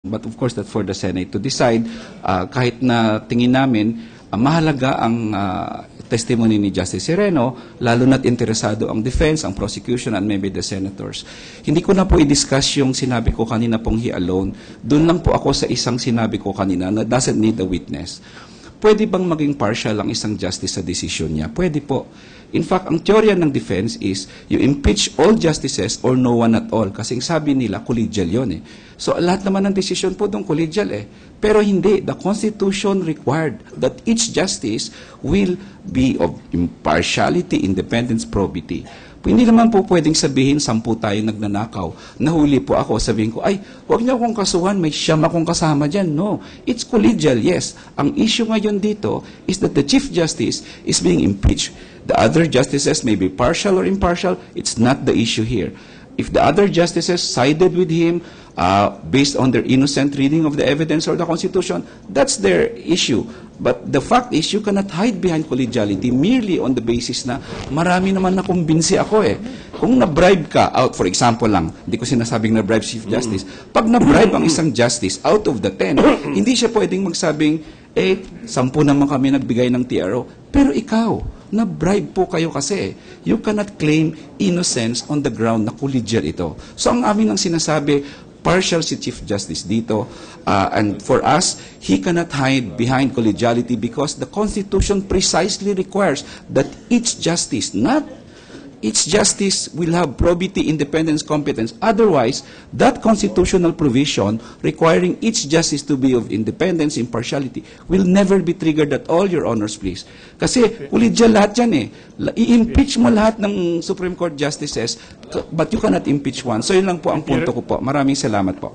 But of course, that's for the Senate to decide. Kahit na tingin namin, mahalaga ang testimony ni Justice Sereno, lalo na't interesado ang defense, ang prosecution, and maybe the senators. Hindi ko na po i-discuss yung sinabi ko kanina pong he alone. Doon lang po ako sa isang sinabi ko kanina na doesn't need a witness. Pwede bang maging partial ang isang justice sa decision niya? Pwede po. In fact, ang teorya ng defense is you impeach all justices or no one at all. Kasi sabi nila, collegial yun eh. So lahat naman ng decision po doon collegial eh. Pero hindi. The Constitution required that each justice will be of impartiality, independence, probity. Hindi naman po pwedeng sabihin, 10 tayo nagnanakaw. Nahuli po ako, sabihin ko, ay, huwag niyo akong kasuhan, may siyam akong kasama dyan. No, it's collegial, yes. Ang issue ngayon dito is that the Chief Justice is being impeached. The other justices may be partial or impartial. It's not the issue here. If the other justices sided with him based on their innocent reading of the evidence or the Constitution, that's their issue. But the fact is, you cannot hide behind collegiality merely on the basis na marami naman na kumbinsi ako eh. Kung na-bribe ka, out for example lang, hindi ko sinasabing na-bribe Chief Justice, pag na-bribe ang isang justice out of the 10, hindi siya pwedeng magsabing, 10 naman kami nagbigay ng TRO. Pero ikaw, na-bribe po kayo kasi. You cannot claim innocence on the ground na collegial ito. So ang amin lang sinasabi, partial si Chief Justice dito. And for us, he cannot hide behind collegiality because the Constitution precisely requires that each justice, not each justice will have probity, independence, competence. Otherwise, that constitutional provision requiring each justice to be of independence, impartiality, will never be triggered at all, Your Honors, please. Kasi collegial lahat yan eh. I-impeach mo lahat ng Supreme Court justices, but you cannot impeach one. So yun lang po ang punto ko po. Maraming salamat po.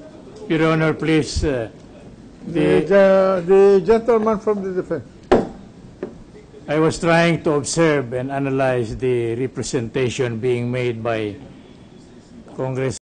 Your Honor, please. The gentleman from the defense. I was trying to observe and analyze the representation being made by Congress